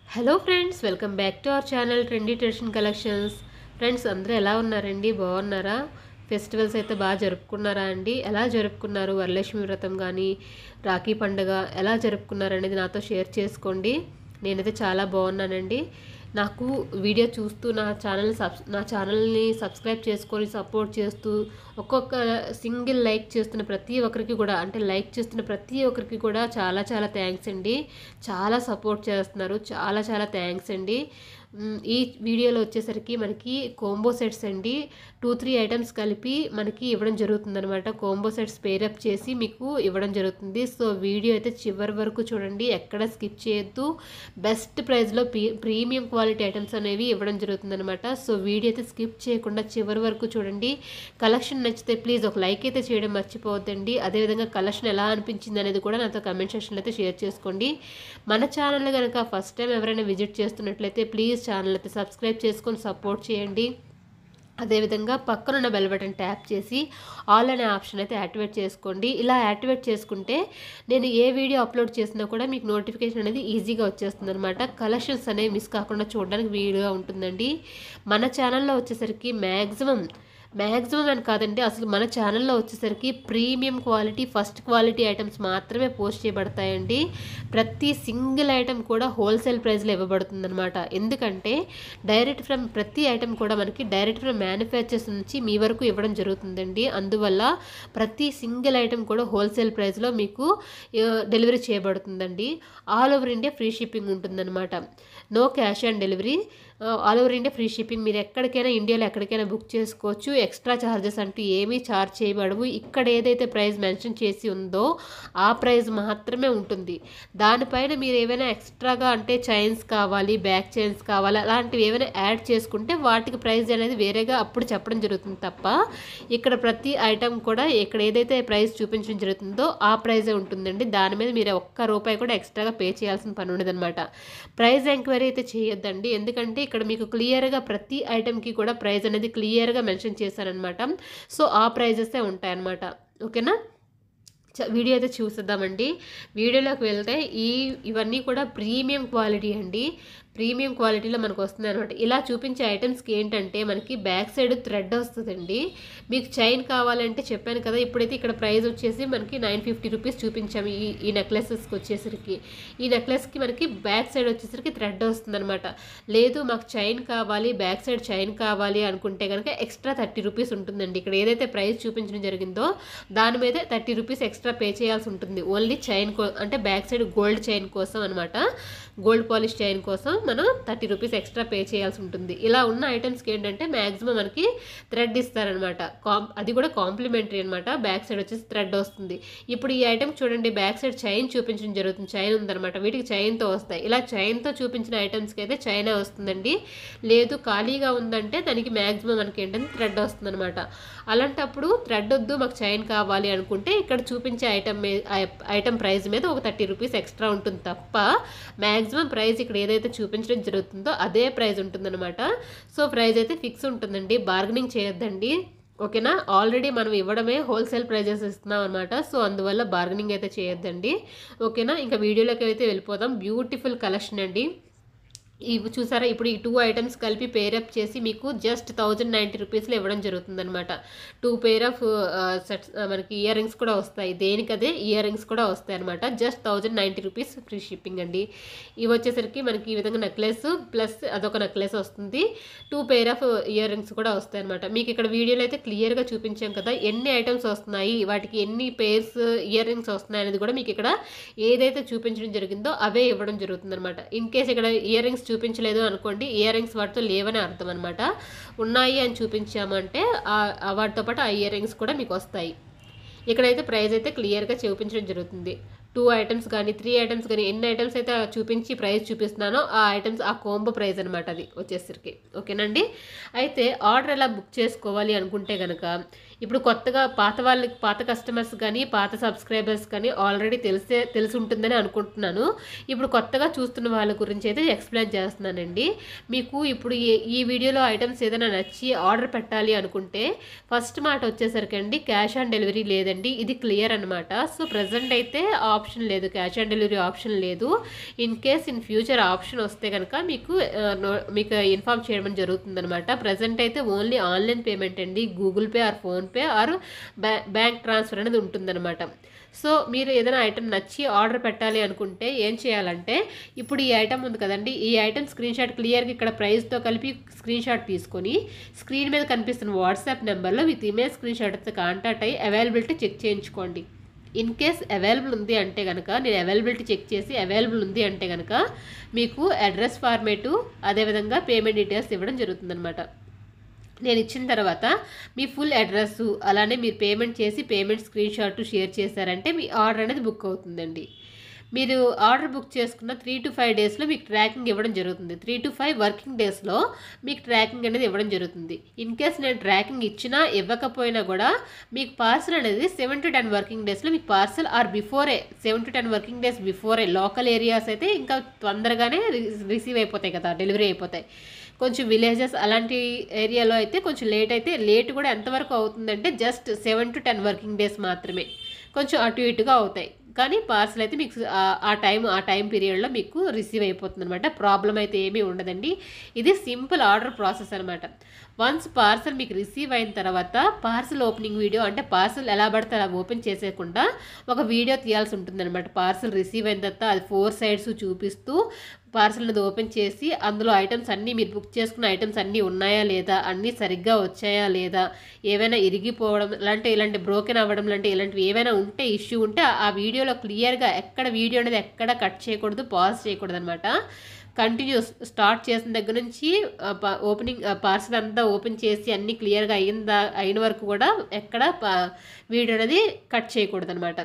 Hello friends, welcome back to our channel trendy tradition collections. Friends, అందరూ ఎలా ఉన్నారండి? బాగున్నారా? ఫెస్టివల్స్ అయితే బాగా జరుపుకున్నారా అండి? ఎలా జరుపుకున్నారు? వరలక్ష్మి వ్రతం కానీ రాఖీ పండుగ ఎలా జరుపుకున్నారు అనేది నాతో షేర్ చేసుకోండి. నేనైతే చాలా బాగున్నానండి. నాకు వీడియో చూస్తూ నా ఛానల్ని సబ్స్క్రైబ్ చేసుకొని సపోర్ట్ చేస్తూ ఒక్కొక్క సింగిల్ లైక్ చేస్తున్న ప్రతి ఒక్కరికి కూడా, అంటే లైక్ చేస్తున్న ప్రతి ఒక్కరికి కూడా చాలా చాలా థ్యాంక్స్ అండి. చాలా సపోర్ట్ చేస్తున్నారు. చాలా చాలా థ్యాంక్స్ అండి. ఈ వీడియోలో వచ్చేసరికి మనకి కోంబో సెట్స్ అండి. 2-3 ఐటమ్స్ కలిపి మనకి ఇవ్వడం జరుగుతుంది అనమాట. కోంబో సెట్స్ పేరప్ చేసి మీకు ఇవ్వడం జరుగుతుంది. సో వీడియో అయితే చివరి వరకు చూడండి, ఎక్కడ స్కిప్ చేయొద్దు. బెస్ట్ ప్రైస్లో ప్రీమియం క్వాలిటీ ఐటమ్స్ అనేవి ఇవ్వడం జరుగుతుంది అనమాట. సో వీడియో అయితే స్కిప్ చేయకుండా చివరి వరకు చూడండి. కలెక్షన్ నచ్చితే ప్లీజ్ ఒక లైక్ అయితే చేయడం మర్చిపోవద్దండి. అదేవిధంగా కలెక్షన్ ఎలా అనిపించింది అనేది కూడా నాతో కమెంట్ సెక్షన్లో అయితే షేర్ చేసుకోండి. మన ఛానల్ కనుక ఫస్ట్ టైం ఎవరైనా విజిట్ చేస్తున్నట్లయితే ప్లీజ్ ఛానల్ అయితే సబ్స్క్రైబ్ చేసుకొని సపోర్ట్ చేయండి. అదేవిధంగా పక్కనున్న బెల్ బటన్ ట్యాప్ చేసి ఆల్ అనే ఆప్షన్ అయితే యాక్టివేట్ చేసుకోండి. ఇలా యాక్టివేట్ చేసుకుంటే నేను ఏ వీడియో అప్లోడ్ చేసినా కూడా మీకు నోటిఫికేషన్ అనేది ఈజీగా వచ్చేస్తుంది అనమాట. కలెక్షన్స్ అనేవి మిస్ కాకుండా చూడడానికి వీలుగా ఉంటుందండి. మన ఛానల్లో వచ్చేసరికి మ్యాక్సిమం అని కాదండి, అసలు మన ఛానల్లో వచ్చేసరికి premium quality first quality items మాత్రమే పోస్ట్ చేయబడతాయండి. ప్రతి సింగిల్ ఐటమ్ కూడా హోల్సేల్ ప్రైస్లో ఇవ్వబడుతుంది అనమాట. ఎందుకంటే ప్రతి ఐటమ్ కూడా మనకి డైరెక్ట్ ఫ్రమ్ మ్యానుఫ్యాక్చర్స్ నుంచి మీ వరకు ఇవ్వడం జరుగుతుందండి. అందువల్ల ప్రతి సింగిల్ ఐటమ్ కూడా హోల్సేల్ ప్రైస్లో మీకు డెలివరీ చేయబడుతుందండి. All over India free shipping ఉంటుందన్నమాట. No cash on delivery, all over India free shipping. మీరు ఎక్కడికైనా ఇండియాలో ఎక్కడికైనా బుక్ చేసుకోవచ్చు. ఎక్స్ట్రా ఛార్జెస్ అంటూ ఏమీ ఛార్జ్ చేయబడవు. ఇక్కడ ఏదైతే ప్రైస్ మెన్షన్ చేసి ఉందో ఆ ప్రైస్ మాత్రమే ఉంటుంది. దానిపైన మీరు ఏమైనా ఎక్స్ట్రాగా, అంటే చైన్స్ కావాలి, బ్యాక్ చైన్స్ కావాలి, అలాంటివి ఏమైనా యాడ్ చేసుకుంటే వాటికి ప్రైస్ అనేది వేరేగా అప్పుడు చెప్పడం జరుగుతుంది తప్ప ఇక్కడ ప్రతి ఐటమ్ కూడా ఇక్కడ ఏదైతే ప్రైస్ చూపించడం జరుగుతుందో ఆ ప్రైజే ఉంటుందండి. దాని మీద మీరు ఒక్క రూపాయి కూడా ఎక్స్ట్రాగా పే చేయాల్సిన పని ఉండదన్నమాట. ప్రైస్ ఎంక్వైరీ అయితే చేయొద్దండి, ఎందుకంటే ఇక్కడ మీకు క్లియర్గా ప్రతి ఐటమ్కి కూడా ప్రైస్ అనేది క్లియర్గా మెన్షన్ చేశారనమాట. సో ఆ ప్రైజెసే ఉంటాయన్నమాట. ఓకేనా? వీడియో అయితే చూసేద్దామండి. వీడియోలోకి వెళ్తే ఇవన్నీ కూడా ప్రీమియం క్వాలిటీ అండి. ప్రీమియం క్వాలిటీలో మనకు వస్తుంది అనమాట. ఇలా చూపించే ఐటమ్స్కి ఏంటంటే మనకి బ్యాక్ సైడ్ థ్రెడ్ వస్తుందండి. మీకు చైన్ కావాలంటే చెప్పాను కదా, ఇప్పుడైతే ఇక్కడ ప్రైస్ వచ్చేసి మనకి 950 రూపీస్ చూపించాము. ఈ నెక్లెసెస్కి వచ్చేసరికి, ఈ నెక్లెస్కి మనకి బ్యాక్ సైడ్ వచ్చేసరికి థ్రెడ్ వస్తుంది అనమాట. లేదు మాకు చైన్ కావాలి, బ్యాక్ సైడ్ చైన్ కావాలి అనుకుంటే కనుక ఎక్స్ట్రా 30 రూపీస్ ఉంటుందండి. ఇక్కడ ఏదైతే ప్రైస్ చూపించడం జరిగిందో దాని మీద 30 రూపీస్ ఎక్స్ట్రా పే చేయాల్సి ఉంటుంది. ఓన్లీ చైన్ అంటే బ్యాక్ సైడ్ గోల్డ్ చైన్ కోసం అనమాట. గోల్డ్ పాలిష్ చైన్ కోసం మనం 30 రూపీస్ ఎక్స్ట్రా పే చేయాల్సి ఉంటుంది. ఇలా ఉన్న ఐటమ్స్కి ఏంటంటే మ్యాక్సిమం మనకి థ్రెడ్ ఇస్తారనమాట. అది కూడా కాంప్లిమెంటరీ అనమాట. బ్యాక్ సైడ్ వచ్చేసి థ్రెడ్ వస్తుంది. ఇప్పుడు ఈ ఐటమ్ చూడండి, బ్యాక్ సైడ్ చైన్ చూపించడం జరుగుతుంది. చైన్ ఉందనమాట. వీటికి చైన్తో వస్తాయి. ఇలా చైన్తో చూపించిన ఐటమ్స్కి అయితే చైనే వస్తుందండి. లేదు ఖాళీగా ఉందంటే దానికి మ్యాక్సిమం మనకి ఏంటంటే థ్రెడ్ వస్తుంది అనమాట. అలాంటప్పుడు థ్రెడ్ వద్దు మాకు చైన్ కావాలి అనుకుంటే ఇక్కడ చూపించే ఐటమ్ ప్రైస్ మీద ఒక 30 రూపీస్ ఎక్స్ట్రా ఉంటుంది తప్ప మ్యాక్సిమం ప్రైస్ ఇక్కడ ఏదైతే చూపించడం జరుగుతుందో అదే ప్రైస్ ఉంటుందన్నమాట. సో ప్రైస్ అయితే ఫిక్స్ ఉంటుందండి, బార్గెనింగ్ చేయొద్దండి. ఓకేనా? ఆల్రెడీ మనం ఇవ్వడమే హోల్సేల్ ప్రైజెస్ ఇస్తున్నాం అనమాట. సో అందువల్ల బార్గెనింగ్ అయితే చేయొద్దండి. ఓకేనా? ఇంకా వీడియోలోకి అయితే వెళ్ళిపోదాం. బ్యూటిఫుల్ కలెక్షన్ అండి. ఇవి చూసారా, ఇప్పుడు ఈ 2 ఐటమ్స్ కలిపి పేరప్ చేసి మీకు జస్ట్ 1090 రూపీస్లో ఇవ్వడం జరుగుతుంది అనమాట. 2 పేర్ ఆఫ్ సెట్స్ మనకి ఇయర్ రింగ్స్ కూడా వస్తాయి. దేనికదే ఇయర్ రింగ్స్ కూడా వస్తాయి అనమాట. జస్ట్ 1090 రూపీస్ ఫ్రీ షిప్పింగ్ అండి. ఇవి వచ్చేసరికి మనకి ఈ విధంగా నెక్లెస్ ప్లస్ అదొక నెక్లెస్ వస్తుంది. 2 పేర్ ఆఫ్ ఇయర్ రింగ్స్ కూడా వస్తాయి అనమాట. మీకు ఇక్కడ వీడియోలో అయితే క్లియర్గా చూపించాం కదా ఎన్ని ఐటమ్స్ వస్తున్నాయి, వాటికి ఎన్ని పేర్స్ ఇయర్ రింగ్స్ వస్తున్నాయి అనేది కూడా మీకు ఇక్కడ ఏదైతే చూపించడం జరిగిందో అవే ఇవ్వడం జరుగుతుంది అనమాట. ఇన్ కేస్ ఇక్కడ ఇయర్ రింగ్స్ చూపించలేదు అనుకోండి, ఇయర్ రింగ్స్ వాటితో లేవని అర్థం అనమాట. ఉన్నాయి అని చూపించామంటే వాటితో పాటు ఆ ఇయర్ రింగ్స్ కూడా మీకు వస్తాయి. ఇక్కడైతే ప్రైస్ అయితే క్లియర్గా చూపించడం జరుగుతుంది. 2 ఐటమ్స్ కానీ 3 ఐటమ్స్ కానీ ఎన్ని ఐటమ్స్ అయితే చూపించి ప్రైస్ చూపిస్తున్నానో ఆ ఐటమ్స్ ఆ కోంబో ప్రైస్ అనమాట అది వచ్చేసరికి. ఓకేనండి? అయితే ఆర్డర్ ఎలా బుక్ చేసుకోవాలి అనుకుంటే కనుక ఇప్పుడు కొత్తగా పాత కస్టమర్స్ కానీ పాత సబ్స్క్రైబర్స్ కానీ ఆల్రెడీ తెలిసి ఉంటుందని అనుకుంటున్నాను. ఇప్పుడు కొత్తగా చూస్తున్న వాళ్ళ గురించి అయితే ఎక్స్ప్లెయిన్ చేస్తున్నానండి. మీకు ఇప్పుడు ఈ వీడియోలో ఐటమ్స్ ఏదైనా నచ్చి ఆర్డర్ పెట్టాలి అనుకుంటే ఫస్ట్ మాట వచ్చేసరికి అండి క్యాష్ ఆన్ డెలివరీ లేదండి. ఇది క్లియర్ అనమాట. సో ప్రజెంట్ అయితే ఆప్షన్ లేదు, క్యాష్ ఆన్ డెలివరీ ఆప్షన్ లేదు. In case in future option వస్తే కనుక మీకు ఇన్ఫార్మ్ చేయడం జరుగుతుంది అనమాట. ప్రజెంట్ అయితే ఓన్లీ ఆన్లైన్ పేమెంట్ అండి, Google Pay or PhonePe or bank transfer అనేది ఉంటుందన్నమాట. సో మీరు ఏదైనా ఐటమ్ నచ్చి ఆర్డర్ పెట్టాలి అనుకుంటే ఏం చేయాలంటే, ఇప్పుడు ఈ ఐటమ్ ఉంది కదండి, ఈ ఐటమ్ స్క్రీన్ షాట్ క్లియర్గా ఇక్కడ ప్రైస్తో కలిపి స్క్రీన్ షాట్ తీసుకొని స్క్రీన్ మీద కనిపిస్తున్న వాట్సాప్ నెంబర్లో విత్ ఇమేజ్ స్క్రీన్ షాట్తో కాంటాక్ట్ అయ్యి అవైలబిలిటీ చెక్ చేయించుకోండి. ఇన్ కేస్ అవైలబుల్ ఉంది అంటే కనుక నేను అవైలబిలిటీ చెక్ చేసి అవైలబుల్ ఉంది అంటే కనుక మీకు అడ్రస్ ఫార్మేటు అదేవిధంగా పేమెంట్ డీటెయిల్స్ ఇవ్వడం జరుగుతుందన్నమాట. నేను ఇచ్చిన తర్వాత మీ ఫుల్ అడ్రస్ అలానే మీరు పేమెంట్ చేసి పేమెంట్ స్క్రీన్ షాట్ షేర్ చేశారంటే మీ ఆర్డర్ అనేది బుక్ అవుతుందండి. మీరు ఆర్డర్ బుక్ చేసుకున్న 3 to 5 డేస్లో మీకు ట్రాకింగ్ ఇవ్వడం జరుగుతుంది. 3 to 5 వర్కింగ్ డేస్లో మీకు ట్రాకింగ్ అనేది ఇవ్వడం జరుగుతుంది. ఇన్ కేస్ నేను ట్రాకింగ్ ఇచ్చినా ఇవ్వకపోయినా కూడా మీకు పార్సల్ అనేది 7 to 10 వర్కింగ్ డేస్లో మీకు పార్సల్ ఆర్ బిఫోరే 7 to 10 వర్కింగ్ డేస్ బిఫోరే. లోకల్ ఏరియాస్ అయితే ఇంకా తొందరగానే రిసీవ్ అయిపోతాయి కదా, డెలివరీ అయిపోతాయి. కొంచెం విలేజెస్ అలాంటి ఏరియాలో అయితే కొంచెం లేట్ కూడా ఎంతవరకు అవుతుందంటే జస్ట్ 7 to 10 వర్కింగ్ డేస్ మాత్రమే, కొంచెం అటు ఇటుగా అవుతాయి. కానీ పార్సల్ అయితే మీకు ఆ టైం పీరియడ్లో మీకు రిసీవ్ అయిపోతుంది అనమాట. ప్రాబ్లం అయితే ఏమీ ఉండదండి. ఇది సింపుల్ ఆర్డర్ ప్రాసెస్ అనమాట. వన్స్ పార్సల్ మీకు రిసీవ్ అయిన తర్వాత పార్సల్ ఓపెనింగ్ వీడియో, అంటే పార్సల్ ఎలా పడితే అలా ఓపెన్ చేసేయకుండా ఒక వీడియో తీయాల్సి ఉంటుంది అనమాట. పార్సల్ రిసీవ్ అయిన తర్వాత అది 4 sides చూపిస్తూ పార్సల్ అనేది ఓపెన్ చేసి అందులో ఐటమ్స్ అన్నీ, మీరు బుక్ చేసుకున్న ఐటమ్స్ అన్నీ ఉన్నాయా లేదా, అన్నీ సరిగ్గా వచ్చాయా లేదా, ఏవైనా ఇరిగిపోవడం ఇలాంటి బ్రోకెన్ అవ్వడం ఇలాంటివి ఏవైనా ఉంటే, ఇష్యూ ఉంటే ఆ వీడియోలో క్లియర్గా వీడియో అనేది ఎక్కడ కట్ చేయకూడదు, పాజ్ చేయకూడదు అనమాట. కంటిన్యూ స్టార్ట్ చేసిన దగ్గర నుంచి పార్సల్ అంతా ఓపెన్ చేసి అన్నీ క్లియర్గా అయిన వరకు కూడా ఎక్కడ వీడియో అనేది కట్ చేయకూడదు అనమాట.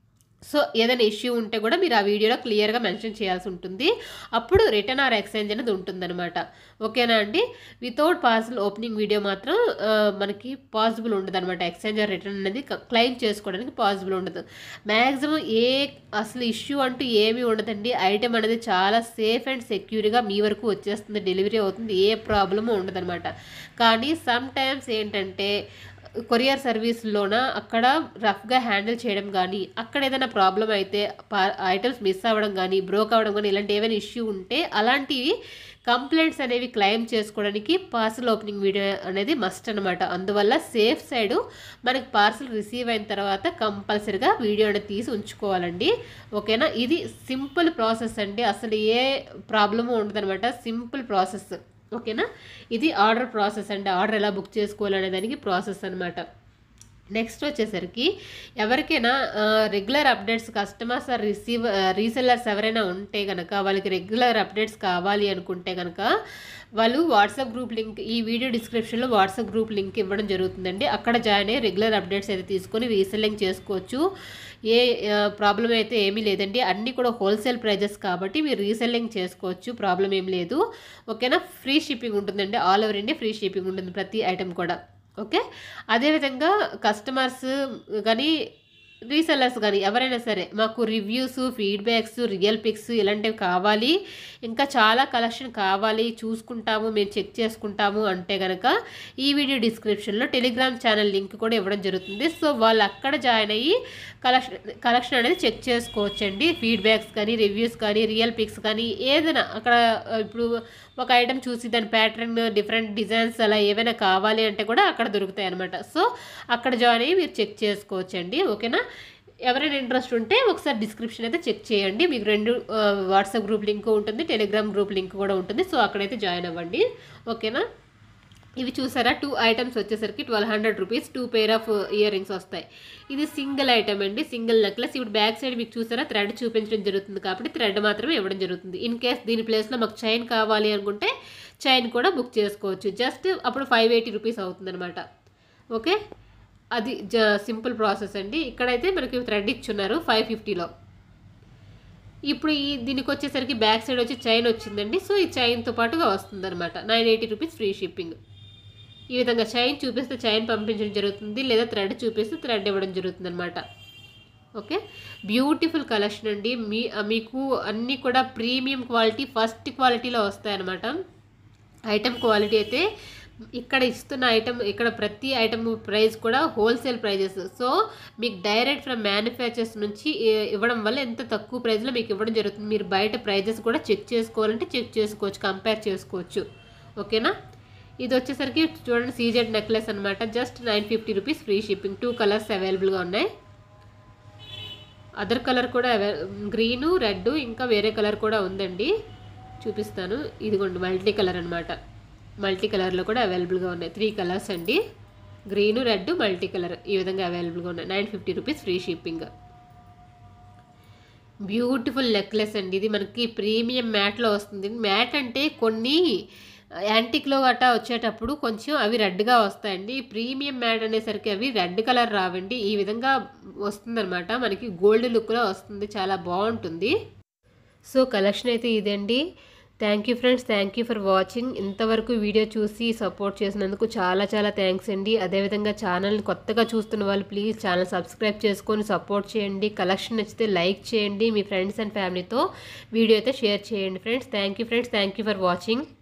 సో ఏదైనా ఇష్యూ ఉంటే కూడా మీరు ఆ వీడియోలో క్లియర్గా మెన్షన్ చేయాల్సి ఉంటుంది. అప్పుడు రిటర్న్ ఆర్ ఎక్స్చేంజ్ అనేది ఉంటుందన్నమాట. ఓకేనా అండి. వితౌట్ పార్సల్ ఓపెనింగ్ వీడియో మాత్రం మనకి పాసిబుల్ ఉండదు అనమాట. ఎక్స్చేంజ్ ఆర్ రిటర్న్ అనేది క్లెయిమ్ చేసుకోవడానికి పాసిబుల్ ఉండదు. మ్యాక్సిమం అసలు ఇష్యూ అంటూ ఏమీ ఉండదండి. ఐటెం అనేది చాలా సేఫ్ అండ్ సెక్యూర్గా మీ వరకు వచ్చేస్తుంది, డెలివరీ అవుతుంది, ఏ ప్రాబ్లము ఉండదన్నమాట. కానీ సమ్ టైమ్స్ ఏంటంటే కొరియర్ సర్వీస్లోన అక్కడ రఫ్గా హ్యాండిల్ చేయడం కానీ, అక్కడ ఏదైనా ప్రాబ్లం అయితే ఐటమ్స్ మిస్ అవ్వడం కానీ, బ్రోక్ అవ్వడం కానీ, ఇలాంటి ఏమైనా ఇష్యూ ఉంటే అలాంటివి కంప్లైంట్స్ అనేవి క్లెయిమ్ చేసుకోవడానికి పార్సల్ ఓపెనింగ్ వీడియో అనేది మస్ట్ అనమాట. అందువల్ల సేఫ్ సైడు మనకి పార్సల్ రిసీవ్ అయిన తర్వాత కంపల్సరీగా వీడియో అనేది తీసి ఉంచుకోవాలండి. ఓకేనా. ఇది సింపుల్ ప్రాసెస్ అండి, అసలు ఏ ప్రాబ్లము ఉండదనమాట. Simple process. ఓకేనా. ఇది ఆర్డర్ ప్రాసెస్ అండి. ఆర్డర్ ఎలా బుక్ చేసుకోవాలనే దానికి ప్రాసెస్ అనమాట. నెక్స్ట్ వచ్చేసరికి ఎవరికైనా regular updates customers or resellers ఎవరైనా ఉంటే కనుక, వాళ్ళకి రెగ్యులర్ అప్డేట్స్ కావాలి అనుకుంటే కనుక వాళ్ళు వాట్సాప్ గ్రూప్ లింక్, ఈ వీడియో డిస్క్రిప్షన్లో వాట్సాప్ గ్రూప్ లింక్ ఇవ్వడం జరుగుతుందండి. అక్కడ జాయిన్ అయ్యి రెగ్యులర్ అప్డేట్స్ అయితే తీసుకొని రీసెల్లింగ్ చేసుకోవచ్చు. ఏ ప్రాబ్లం అయితే ఏమీ లేదండి. అన్నీ కూడా హోల్సేల్ ప్రైజెస్ కాబట్టి మీరు రీసెల్లింగ్ చేసుకోవచ్చు, ప్రాబ్లం ఏం లేదు. ఓకేనా. ఫ్రీ షిప్పింగ్ ఉంటుందండి, all over India free shipping ఉంటుంది ప్రతి ఐటెం కూడా. ఓకే. అదేవిధంగా కస్టమర్స్ కానీ రీసెల్లర్స్ కానీ ఎవరైనా సరే మాకు రివ్యూస్, ఫీడ్బ్యాక్స్, రియల్ పిక్స్ ఇలాంటివి కావాలి, ఇంకా చాలా కలెక్షన్ కావాలి, చూసుకుంటాము, మేము చెక్ చేసుకుంటాము అంటే కనుక ఈ వీడియో డిస్క్రిప్షన్లో టెలిగ్రామ్ ఛానల్ లింక్ కూడా ఇవ్వడం జరుగుతుంది. సో వాళ్ళు అక్కడ జాయిన్ అయ్యి కలెక్షన్ అనేది చెక్ చేసుకోవచ్చండి. ఫీడ్బ్యాక్స్ కానీ, రివ్యూస్ కానీ, రియల్ పిక్స్ కానీ ఏదైనా అక్కడ, ఇప్పుడు ఒక ఐటెం చూసి దాని ప్యాటర్న్, డిఫరెంట్ డిజైన్స్ అలా ఏవైనా కావాలి అంటే కూడా అక్కడ దొరుకుతాయి అనమాట. సో అక్కడ జాయిన్ అయ్యి మీరు చెక్ చేసుకోవచ్చండి. ఓకేనా. ఎవరైనా ఇంట్రెస్ట్ ఉంటే ఒకసారి డిస్క్రిప్షన్ అయితే చెక్ చేయండి. మీకు 2 వాట్సాప్ గ్రూప్ లింక్ ఉంటుంది, టెలిగ్రామ్ గ్రూప్ లింక్ కూడా ఉంటుంది. సో అక్కడైతే జాయిన్ అవ్వండి. ఓకేనా. ఇవి చూసారా, 2 ఐటమ్స్ వచ్చేసరికి 1200 rupees, 2 pair of ear rings వస్తాయి. ఇది సింగిల్ ఐటమ్ అండి, సింగిల్ నెక్లెస్. ఇప్పుడు బ్యాక్ సైడ్ మీకు చూసారా థ్రెడ్ చూపించడం జరుగుతుంది కాబట్టి థ్రెడ్ మాత్రమే ఇవ్వడం జరుగుతుంది. ఇన్ కేస్ దీని ప్లేస్లో మాకు చైన్ కావాలి అనుకుంటే చైన్ కూడా బుక్ చేసుకోవచ్చు. జస్ట్ అప్పుడు 580 రూపీస్ అవుతుంది అనమాట. ఓకే. అది సింపుల్ ప్రాసెస్ అండి. ఇక్కడైతే మనకి థ్రెడ్ ఇచ్చున్నారు 550లో. ఇప్పుడు దీనికి వచ్చేసరికి బ్యాక్ సైడ్ వచ్చి చైన్ వచ్చిందండి. సో ఈ చైన్తో పాటుగా వస్తుంది అనమాట. 980 రూపీస్ ఫ్రీ షిప్పింగ్. ఈ విధంగా చైన్ చూపిస్తే చైన్ పంపించడం జరుగుతుంది, లేదా థ్రెడ్ చూపిస్తే థ్రెడ్ ఇవ్వడం జరుగుతుంది అనమాట. ఓకే, బ్యూటిఫుల్ కలెక్షన్ అండి. మీకు అన్నీ కూడా ప్రీమియం క్వాలిటీ, ఫస్ట్ క్వాలిటీలో వస్తాయన్నమాట. ఐటమ్ క్వాలిటీ అయితే ఇక్కడ ఇస్తున్న ఐటమ్, ఇక్కడ ప్రతి ఐటమ్ ప్రైస్ కూడా హోల్సేల్ ప్రైజెస్. సో మీకు డైరెక్ట్ ఫ్రమ్ మ్యానుఫ్యాక్చర్స్ నుంచి ఇవ్వడం వల్ల ఎంత తక్కువ ప్రైస్లో మీకు ఇవ్వడం జరుగుతుంది. మీరు బయట ప్రైజెస్ కూడా చెక్ చేసుకోవాలంటే చెక్ చేసుకోవచ్చు, కంపేర్ చేసుకోవచ్చు. ఓకేనా, ఇది వచ్చేసరికి చూడండి సీజెడ్ నెక్లెస్ అనమాట. Just 950 rupees, free shipping. 2 colours అవైలబుల్గా ఉన్నాయి. అదర్ కలర్ కూడా గ్రీను, రెడ్, ఇంకా వేరే కలర్ కూడా ఉందండి, చూపిస్తాను. ఇదిగోండి మల్టీ కలర్ అనమాట. మల్టీ కలర్లో కూడా అవైలబుల్గా ఉన్నాయి. 3 కలర్స్ అండి, గ్రీను, రెడ్, మల్టీ కలర్ ఈ విధంగా అవైలబుల్గా ఉన్నాయి. 950 rupees, free shipping. Beautiful necklace అండి. ఇది మనకి ప్రీమియం మ్యాట్లో వస్తుంది. మ్యాట్ అంటే కొన్ని యాంటిక్లో గట్టా వచ్చేటప్పుడు కొంచెం అవి రెడ్గా వస్తాయండి. ప్రీమియం మ్యాట్ అనేసరికి అవి రెడ్ కలర్ రావండి, ఈ విధంగా వస్తుందన్నమాట. మనకి గోల్డ్ లుక్లో వస్తుంది, చాలా బాగుంటుంది. సో కలెక్షన్ అయితే ఇదండి. Thank you friends, thank you for watching. ఇంతవరకు వీడియో చూసి సపోర్ట్ చేసినందుకు చాలా చాలా థ్యాంక్స్ అండి. అదేవిధంగా ఛానల్ని కొత్తగా చూస్తున్న వాళ్ళు ప్లీజ్ ఛానల్ సబ్స్క్రైబ్ చేసుకొని సపోర్ట్ చేయండి. కలెక్షన్ నచ్చితే లైక్ చేయండి, మీ ఫ్రెండ్స్ అండ్ ఫ్యామిలీతో వీడియో అయితే షేర్ చేయండి friends. Thank you friends, thank you for watching.